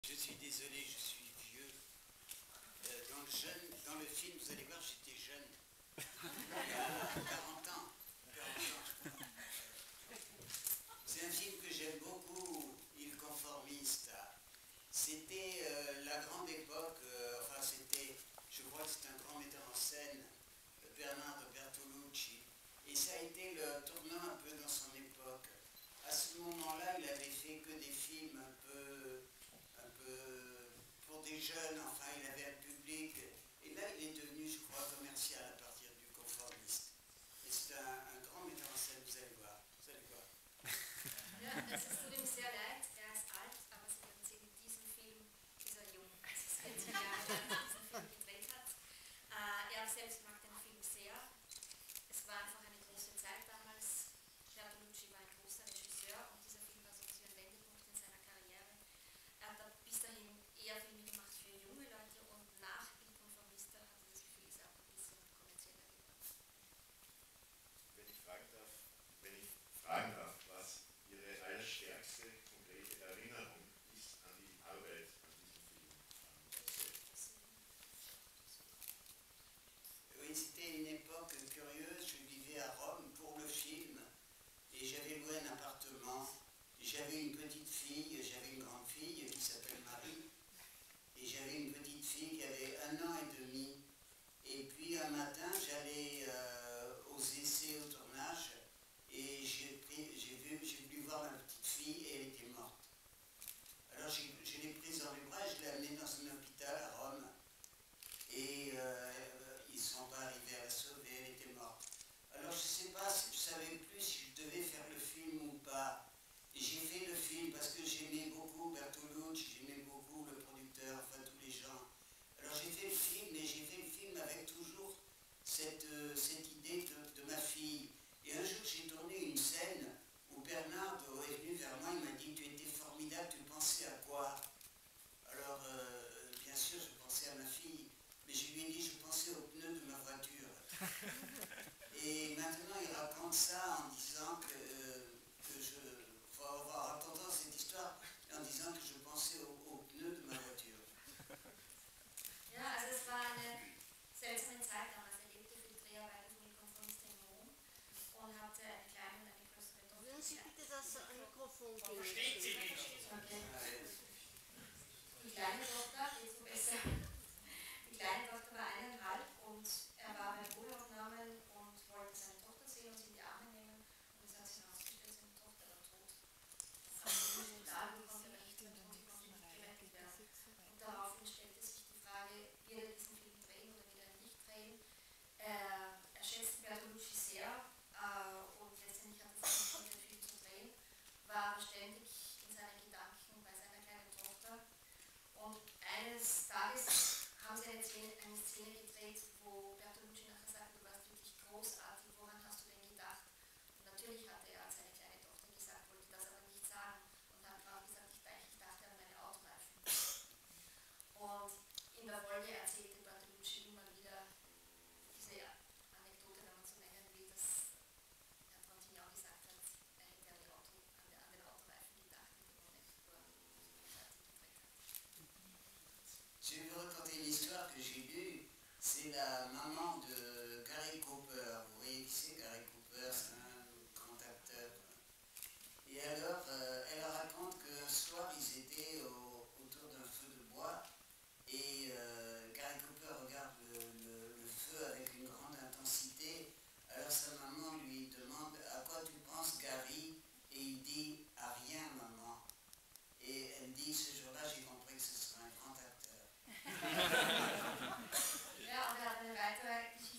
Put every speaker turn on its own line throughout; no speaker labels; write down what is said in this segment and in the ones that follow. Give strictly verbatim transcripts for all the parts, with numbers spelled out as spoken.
Je suis désolé, je suis vieux. Euh, dans, le jeune, dans le film, vous allez voir, j'étais jeune. Il y a quarante ans. quarante ans, je crois. C'est un film que j'aime beaucoup, Il Conformiste. C'était euh, la grande époque, euh, enfin c'était, je crois que c'est un grand metteur en scène, Bernardo Bertolucci. Et ça a été le tournant un peu dans son époque. À ce moment-là, il avait fait que des films un peu, un peu pour des jeunes, enfin il avait un public. Et là, il est devenu, je crois, commercial à partir du Conformiste. Et c'est un, un grand metteur en scène, vous allez voir. Vous allez voir.
Ja, es ist tut ihm sehr leid, er ist alt, aber Sie werden sehen, in diesem Film ist er jung. Es ist vierzig Jahre alt, als er diesen Film gedreht hat. Äh, er selbst mag den Film sehr. Es war einfach eine große Zeit damals. Bertolucci war ein großer Regisseur und dieser Film war so ein Wendepunkt in seiner Karriere. Er hat bis dahin eher Filme gemacht für junge Leute und nach Il Conformista hatte das Gefühl, ist er auch ein bisschen kommerzieller geworden.
Wenn ich fragen darf, wenn ich fragen darf, was Ihre allerstärkste konkrete Erinnerung ist an die Arbeit an diesem Film.
Oui, c'était une époque curieuse. Je vivais à Rome pour le film et j'avais loué un appartement. J'avais une petite fille, j'avais une grande fille qui s'appelle Marie et j'avais une petite fille qui avait un an et demi. Et puis un matin, j'allais euh, aux essais au tournage et j'ai vu, j'ai voulu voir ma petite fille et elle était morte. Alors je l'ai prise dans les bras et je l'ai amenée dans un hôpital à Rome. Et euh, ils ne sont pas arrivés à la sauver, elle était morte. Alors je ne sais pas, je ne savais plus si je devais faire le film ou pas. J'ai fait le film parce que j'aimais beaucoup Bertolucci, j'aimais beaucoup le producteur, enfin tous les gens. Alors j'ai fait le film, mais j'ai fait le film avec toujours cette, euh, cette idée de, de ma fille. Et un jour j'ai tourné une scène où Bernardo est venu vers moi, il m'a dit « Tu étais formidable, tu pensais à quoi ?» Alors euh, bien sûr je pensais à ma fille, mais je lui ai dit « Je pensais aux pneus de ma voiture. » Et maintenant il raconte ça en disant que, euh, que je... en racontant cette histoire, en disant que je pensais aux, aux pneus de ma voiture.
Ja, also es war eine seltsame Zeit damals. Er lebte für die Dreharbeiten von Il Conformista in Rom und hatte eine kleine und eine größere Tochter.
Würden Sie bitte das Mikrofon geben?
Versteht sie nicht.
Okay. Die kleine Tochter, jetzt so besser. Die kleine Tochter war eineinhalb und er war bei Probeaufnahmen und wollte seine Tochter sehen und sie in die Arme nehmen und es hat sich herausgestellt, seine Tochter war tot. Also im Spital konnte er nicht mehr tot, konnte nicht gerettet werden. Und daraufhin stellte sich die Frage, wird er diesen Film drehen oder wird er ihn nicht drehen? Er, er schätzte Bertolucci sehr äh, und letztendlich hat er sich entschieden, den Film zu drehen, war aber ständig in seinen Gedanken bei seiner kleinen Tochter. Und eines Tages haben sie eine Szene, eine Szene gedreht, wo Bertolucci nachher sagte, du warst wirklich großartig, woran hast du denn gedacht? Und natürlich hatte er an seine kleine Tochter gesagt, wollte das aber nicht sagen und hat auch gesagt, ich dachte an meine Autoreifen. Und in der Folge erzählte Bertolucci immer wieder diese Anekdote, wenn man so nennen will, dass Herr Frontignan gesagt hat, er hätte an, die Auto, an, der, an den Autoreifen gedacht in dem Moment, wo er fertig gedreht hat.
Je vais vous raconter une histoire que j'ai lue. C'est la maman de Gary Cooper. Vous voyez qui c'est Gary Cooper, c'est un grand acteur. Et alors, euh, elle raconte qu'un soir, ils étaient au, autour d'un feu de bois et euh, Gary Cooper regarde le, le, le feu avec une grande intensité. Alors sa maman lui demande « À quoi tu penses, Gary ?» Et il dit « À rien, maman. » Et elle dit « Ce jour-là, j'ai compris que ce serait un grand acteur. »
Ja, und er hat eine weitere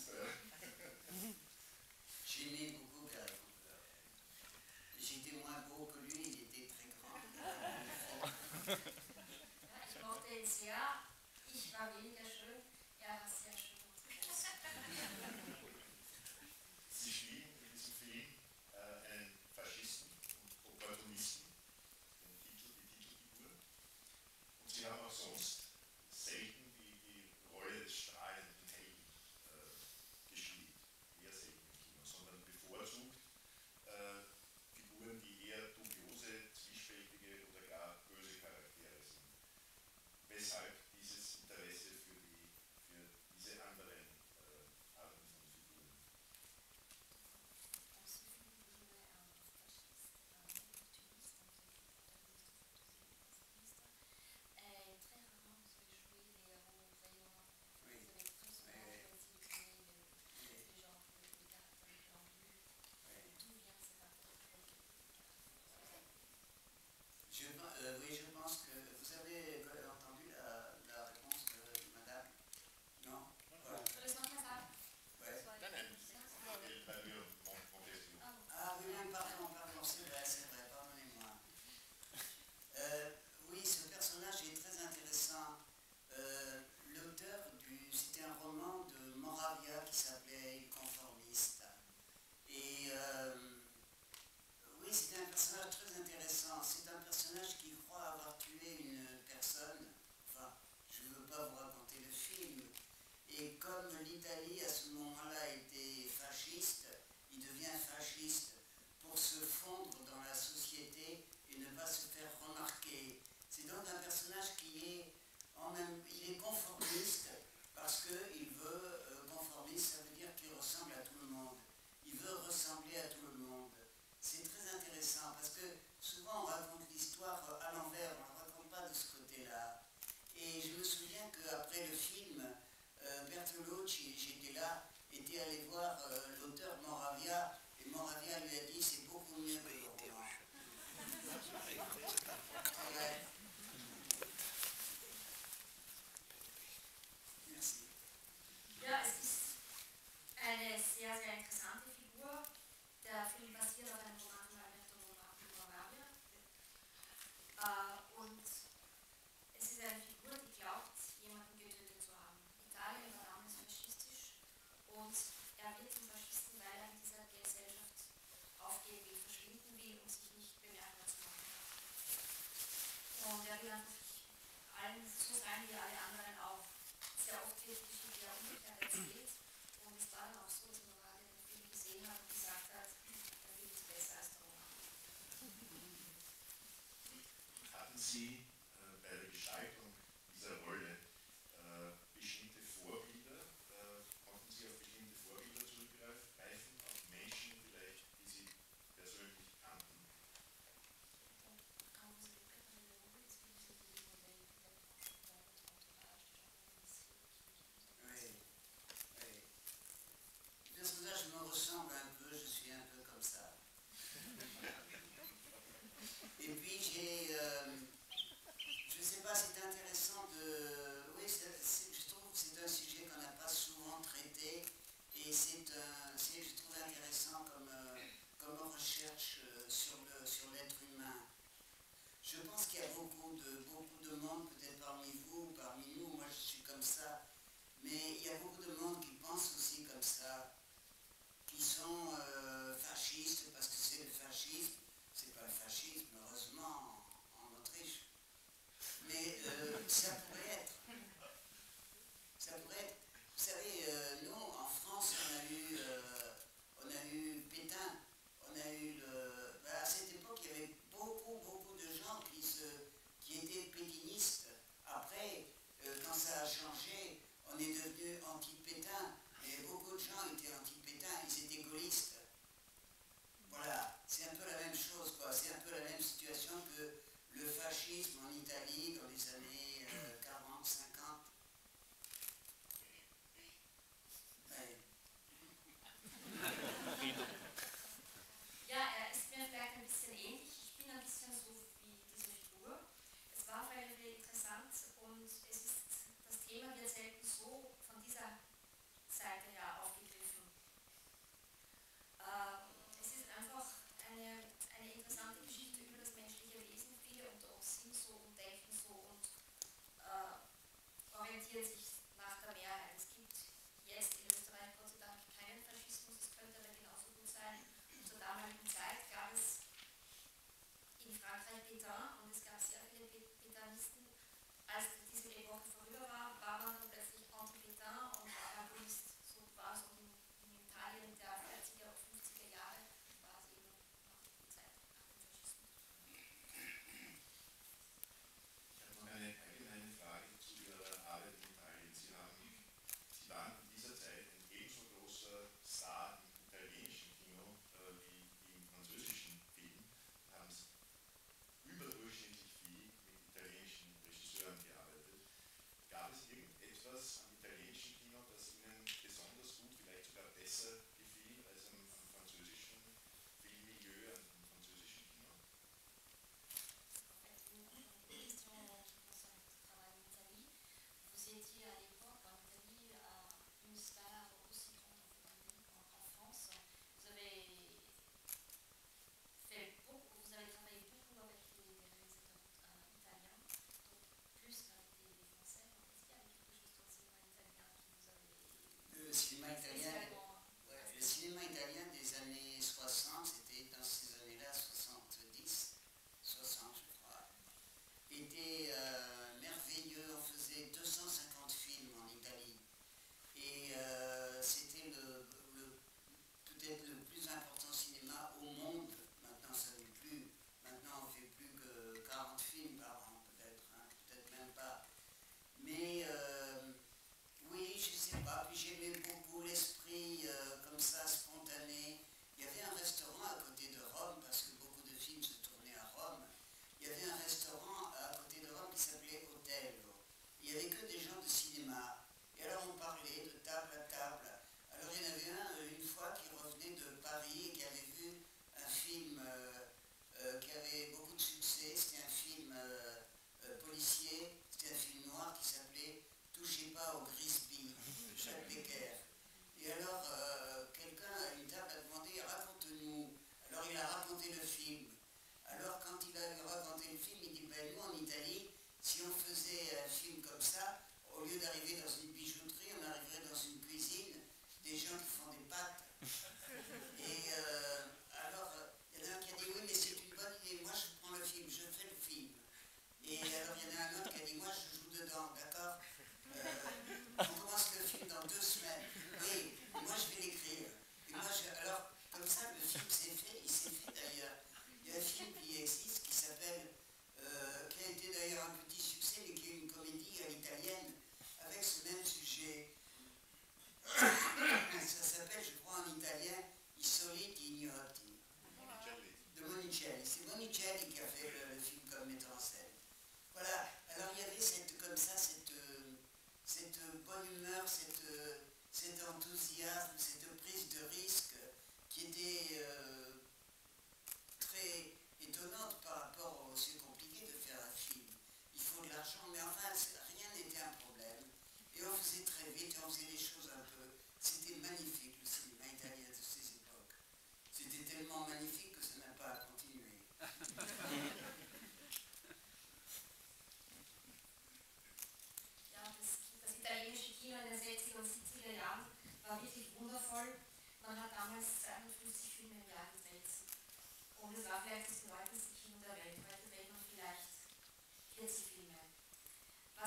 J'aimais beaucoup Gary Cooper. J'étais moins beau que lui, il était très grand.
Ja, ich mochte ihn sehr. Ich war weniger schön, er war sehr schön und groß.
Sie spielen in diesem Film äh, einen Faschisten und Opportunisten, den Titel, die Titelfigur. Und Sie haben auch sonst selten die, die Rolle des strahlenden Helden äh, gespielt. Eher selten im Kino, sondern bevorzugt äh, Figuren, die eher dubiose, zwiespältige oder gar böse Charaktere sind. Weshalb dieses Interesse für, die, für diese anderen äh, Arten von Figuren?
Je, euh, oui, je pense que vous avez entendu la, la réponse de madame. Non? Voilà.
Soll ich es nochmal sagen?
Ouais.
Nein, nein, elle va lui mon
Ah oui, oui, pardon, pardon, c'est vrai, c'est vrai, pardonnez-moi. Euh, oui, ce personnage est très intéressant. Euh, L'auteur, du, c'était un roman de Moravia qui s'appelait Il conformiste. Et euh, oui, c'était un personnage très intéressant. C'est un personnage qui croit avoir tué une personne. Enfin, je ne veux pas vous raconter le film. Et comme l'Italie à ce moment-là était fasciste, il devient fasciste pour se fondre dans la société et ne pas se faire remarquer. C'est donc un personnage qui est en même, il est conformiste parce qu'il veut, euh, conformiste, ça veut dire qu'il ressemble à tout le monde. Il veut ressembler à tout le monde. C'est très intéressant parce que souvent on raconte l'histoire à l'envers, on ne la raconte pas de ce côté-là. Et je me souviens qu'après le film, euh, Bertolucci, j'étais là, était allé voir euh, l'auteur Moravia, et Moravia lui a dit c'est beaucoup mieux que le roman. Ouais. Merci.
Ja, es ist eine sehr, sehr interessante Figur. Der Film basiert auf einem Roman von Alberto Moravia. Äh, und es ist eine Figur, die glaubt, jemanden getötet zu haben. Italien war damals faschistisch und er wird zum Faschisten, weil er in dieser Gesellschaft aufgehen will, verschwinden will, um sich nicht bemerkbar zu machen. Und er will einfach allen so sein wie alle anderen auch. Sehr oft wird die Geschichte ja umgekehrt erzählt und es war dann auch so, dass Moravia den Film gesehen hat und gesagt hat, der Film ist besser als der Roman.
Hatten Sie äh, bei der Gestaltung dieser Rolle äh, bestimmte Vorbilder, äh, konnten Sie auf bestimmte Vorbilder zurückgreifen, auf Menschen vielleicht, die Sie persönlich kannten?
Quand vous évoquez le rôle, est-ce que vous avez des modèles peut-être dans votre entourage, des gens que vous connaissez, qui
Oui, oui. Le personnage me ressemble un peu, je suis un peu comme ça. Et puis j'ai, euh,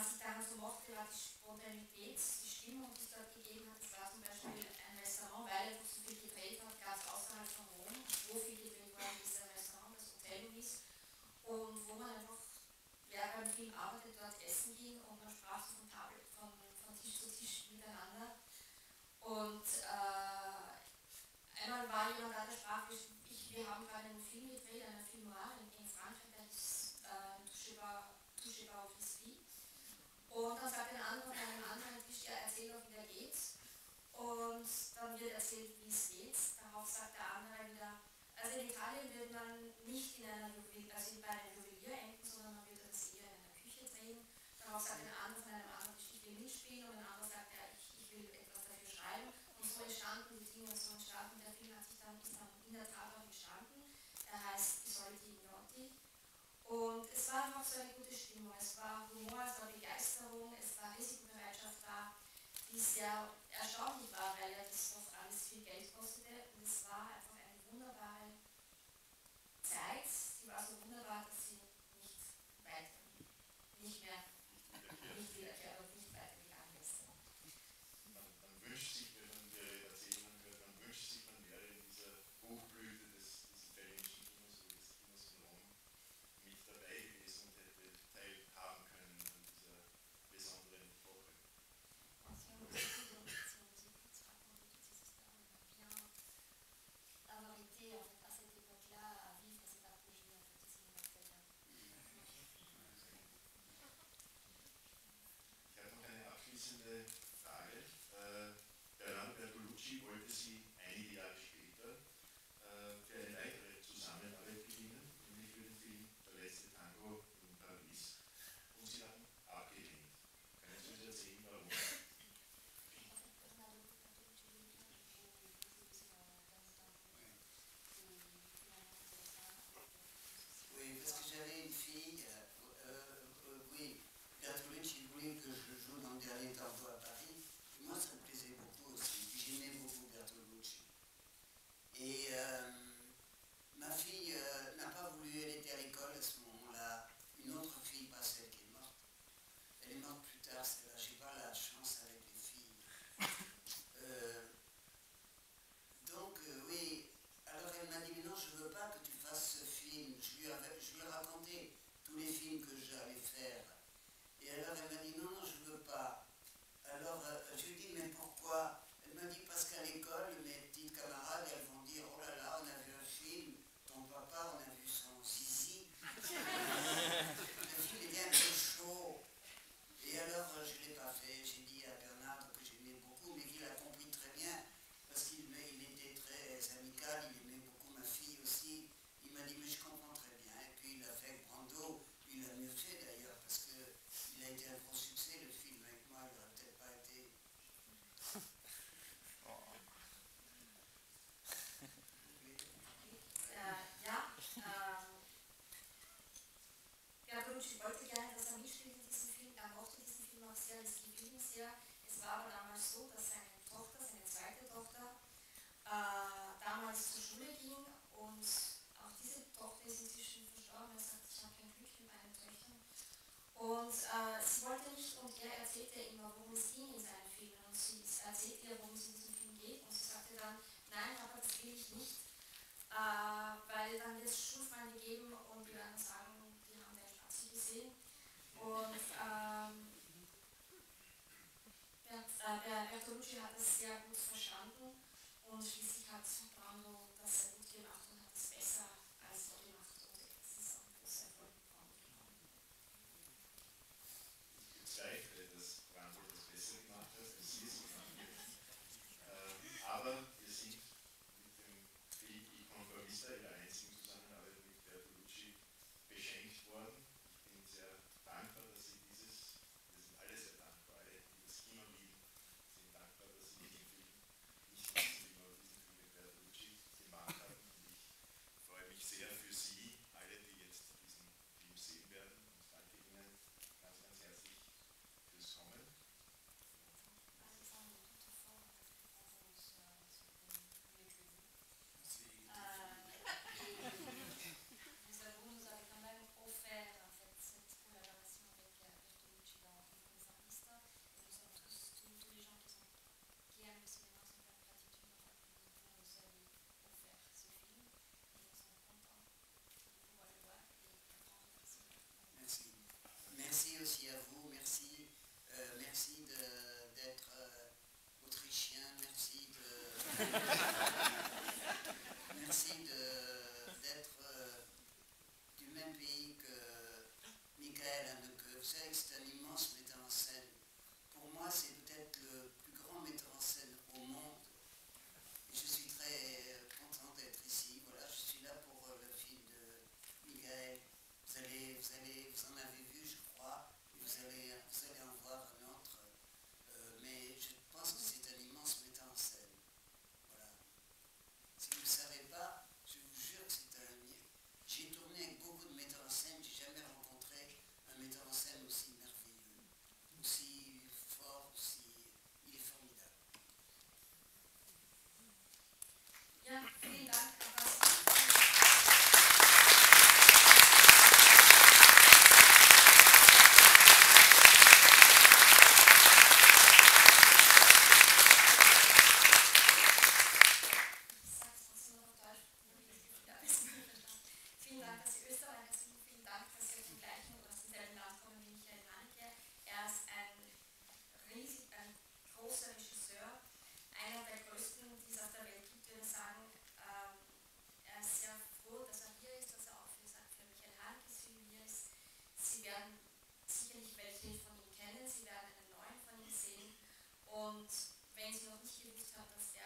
was ich daran so mochte, war die Spontanität, die Stimmung, die es dort gegeben hat. Es war zum Beispiel ein Restaurant, weil einfach so viel gedreht hat, ganz außerhalb von Rom, wo viel gedreht worden ist, ein Restaurant, das Hotel ist, und wo man einfach, wer beim Film arbeitet, dort essen ging und man sprach so von, Tafel, von, von Tisch zu Tisch miteinander. Und äh, einmal war jemand da, der sprach, ich, wir haben gerade einen Film gedreht, einen Film noir in, in Frankreich, der ist äh, Touche pas au Frisbee. Und dann sagt ein anderer an einem anderen Tisch, ja, erzähl doch, wie der geht. Und dann wird erzählt, wie es geht. Darauf sagt der andere wieder, also in Italien wird man nicht in einer Juwelier, also bei einem Juwelier enden, sondern man wird das eher in einer Küche drehen. Darauf sagt ein anderer von einem anderen Tisch, ich will mitspielen, und ein anderer sagt, ja, ich, ich will etwas dafür schreiben. Und so entstanden die Dinge, so entstanden, der Film hat sich dann, ist dann in der Tat auch entstanden. Er heißt I soliti ignoti. Und es war einfach so eine gute Stimmung. Es war Humor, es war Begeisterung, es war Risikobereitschaft da, die sehr erstaunlich war, weil ja das doch alles viel Geld kostete. Und es war einfach eine wunderbare Zeit. Sie war so wunderbar, dass sie nicht weiter, nicht mehr, nicht wiederkehrt und nicht weitergegangen ist.
Man, man wünscht sich, wenn man die Erzählungen hört, man wünscht sich, man wäre in dieser Hochblüte des, des italienischen Kinos oder des Kinos in Rom mit dabei gewesen und hätte teilhaben können an dieser besonderen Epoche.
Avoir été en fait, à cette époque-là à vivre cette apogée en fait, du cinéma italien.
Ich habe noch eine abschließende Frage. Äh, Bernardo Bertolucci wollte Sie einige Jahre später äh, für eine weitere Zusammenarbeit gewinnen, nämlich für den Film Der letzte Tango in Paris. Und Sie haben abgelehnt. Können Sie uns erzählen, warum?
Oui, parce que j'avais une fille, euh, euh, oui, Bertolucci voulait que je joue dans le dernier tango à Paris. Et moi, ça me plaisait beaucoup aussi. J'aimais beaucoup Bertolucci. Et euh, ma fille euh, n'a pas voulu, elle était à l'école à ce moment-là. Une autre fille, pas celle qui est morte. Elle est morte plus tard, celle-là. J'ai pas la chance avec les filles. Euh, donc, euh, oui. Alors elle m'a dit, mais non, je ne veux pas que tu fasses ce film. Je lui, avais, je lui ai raconté tous les films que j'allais faire. Et alors elle m'a dit, non, non, je ne veux pas. Alors euh, je lui ai dit, mais pourquoi? Elle m'a dit, parce qu'à l'école, mes petites camarades, elles vont dire, oh là là, on a vu un film, ton papa, on a vu son zizi. Le film était un peu chaud. Et alors euh, je ne l'ai pas fait. J'ai dit à Bernard que j'aimais beaucoup, mais qu'il a compris très bien, parce qu'il il était très amical, il aimait beaucoup ma fille aussi. Il m'a dit, mais je comprends très bien. Et puis il a fait avec Brando, il a mieux fait d'ailleurs, parce qu'il a été un gros succès, le film. Avec moi, il n'aurait peut-être pas été.
Äh, ja, ähm, Bertolucci wollte gerne, dass er mitspielt in diesem Film. Er mochte diesen Film auch sehr, es gefiel ihm sehr. Es war aber damals so, dass seine Tochter, seine zweite Tochter, äh, damals zur Schule ging, und auch diese Tochter ist inzwischen verstorben. Er sagt, ich habe kein Glück mit meinen Töchtern. Und äh, sie wollte nicht, und er erzählte immer, worum es ging in seinen Filmen. Und sie erzählte ihr, worum es in diesem Film geht. Und sie sagte dann, nein, aber das will ich nicht. Äh, weil dann wird es Schulfreunde geben und die werden sagen, die haben den Spazi gesehen. Und ähm, Bert, äh, Bertolucci hat das sehr gut verstanden, und schließlich hat Brando das sehr gut gemacht und hat es besser als so gemacht, und es ist auch ein großer Erfolg mit Brando geworden.
Ich bezweifle, dass Brando das besser gemacht hat, als Sie es gemacht haben. Äh, aber wir sind mit dem Film I Conformista, Ihrer einzigen Zusammenarbeit mit Bertolucci, beschenkt worden. Ich bin sehr dankbar, dass Sie dieses, wir sind alle sehr dankbar, alle, die das Kino lieben, sind dankbar, dass Sie diesen Film, nicht diesen Film, aber diesen Film mit Bertolucci gemacht haben. Und ich freue mich sehr für Sie,
Und wenn Sie noch nicht gewusst haben, dass er